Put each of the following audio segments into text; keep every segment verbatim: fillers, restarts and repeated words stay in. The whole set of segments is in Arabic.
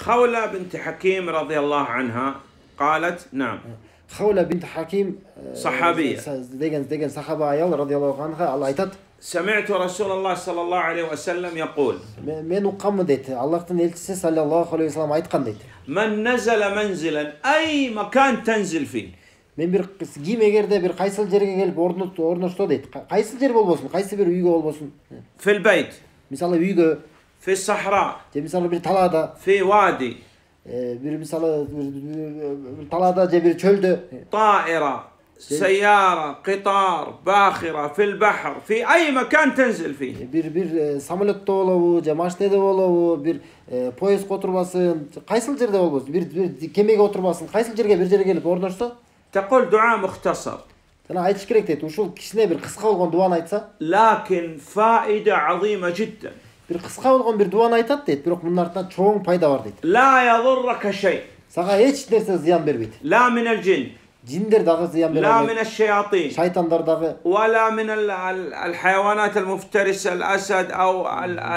خولة بنت حكيم رضي الله عنها قالت نعم. خولة بنت حكيم صحابية degan degan sahaba ayol radhiyallohu anha Allah aytadi. سمعت رسول الله صلى الله عليه وسلم يقول. Men uqqanмын deydi. Allohning elchisi sallallohu alayhi vasallam aytgan deydi. من نزل منزلا أي مكان تنزل فيه. Men bir kим egerde bir qayсыл жерге kelip орношто дейт. Qayсыл жер болбосун, qayсы bir үйгө болбосун. في البيت. Misалы үйгө. في الصحراء. Je misалы bir talada. في وادي. Bir misалы bir talada je bir çölde. طائرة. سيارة، قطار، باخرة، في البحر، في أي مكان تنزل فيه. Bir bir samolyotda bolobу, je машинада болобу, bir poyezdga oturmasın, qayсыл жерде болбосун, bir bir kemege oturmasın, qayсыл жерге bir жерге келип орношсо. تقول دعاء مختصر. Sana aytish kerak deydi. Ушул кишине bir кыска болгон дуаны айтса. لكن فائدة عظيمة جدا. Bir kıska болгон bir duаны айтат дейт, бирок мунун артынан чоң пайда бар дейт. لا يضرك شيء. Сага эч нерсе зыян бербейт. لا من الجن. Jinler dagы зыян бербейт. لا من الشياطين. Шайтандар дагы. ولا من الحيوانات المفترسة الأسد أو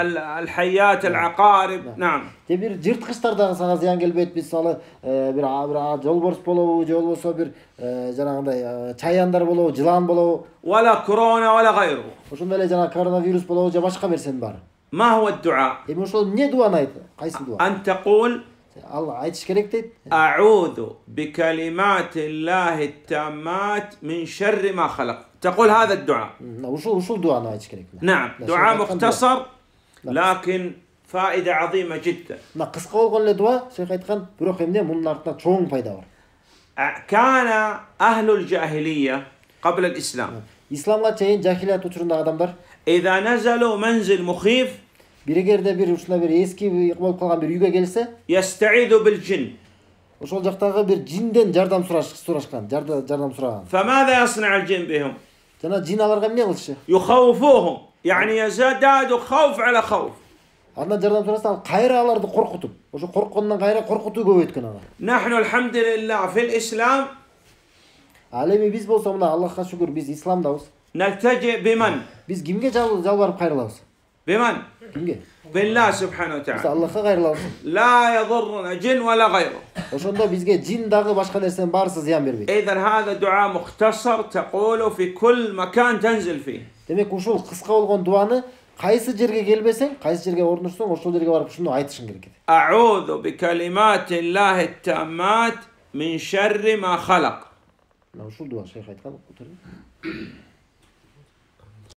الحيات العقارب. نعم. Же бир жырткычтар дагы сага зыян келбейт. Мисалы бир бир жолборс болобу, же болбосо бир жанагындай чаяндар болобу, жылан болобу. ولا كورونا ولا غيره. Ошондой эле жана коронавирус болобу, же башка нерсенин баары. ما هو الدعاء؟ Эми ошол эмне дуаны айтты? Кайсы дуа? أن تقول Allah aytish kerak deyт. أعوذ بكلمات الله التامات من شر ما خلق. تقول هذا الدعاء. ушул ушул дуаны айтыш керек. نعم. دعاء مختصر لكن فائدة عظيمة جدا. Мына кыска болгон эле дуа, шейх айткан, бирок эмне мунун артынан чоң пайда бар. كان أهل الجاهلية قبل الإسلام. İslamga чейин жахилият учурунда адамдар إذا نزلوا منزل مخيف bir эгерде бир ушундай бир эски болуп калган бир үйгө келсе, يستعيذوا بالجن. ошол жактагы бир жинден жардам сураш сурашкан, жардам сураган. فماذا يصنع الجن بهم؟ Жана жин аларга эмне кылчу? يخوفوهم. يعني يزداد خوف على خوف. Андан жардам сураса, ал кайра аларды коркутуп, ошо корккондон кайра коркутуу көбөйткөн ага. نحن الحمد لله في الإسلام. Ал эми биз болсо мына Аллахка шүгүр биз исламдабыз. نلتجئ بمن؟ Биз кимге жалбарып кайрылабыз? بمن؟ Кимге? بالله سبحانه Биз وتعالى. Аллахка кайрылабыз. لا يضرنا جن ولا غيره. Ошондо бизге жин дагы башка нерсенин баарысы зыян бербейт. إذا هذا دعاء مختصر تقوله في كل مكان تنزل فيه. Демек ушул кыска болгон дуаны кайсы жерге келбесең, кайсы жерге орношсоң, ошол жерге барып ушуну айтышың керек. أعوذ بكلمات الله التامات من شر ما خلق. Ушул дуа шейх айткан.